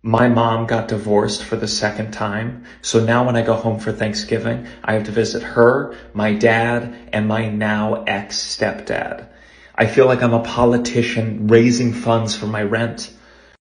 My mom got divorced for the second time, so now when I go home for Thanksgiving, I have to visit her, my dad, and my now ex-stepdad. I feel like I'm a politician raising funds for my rent.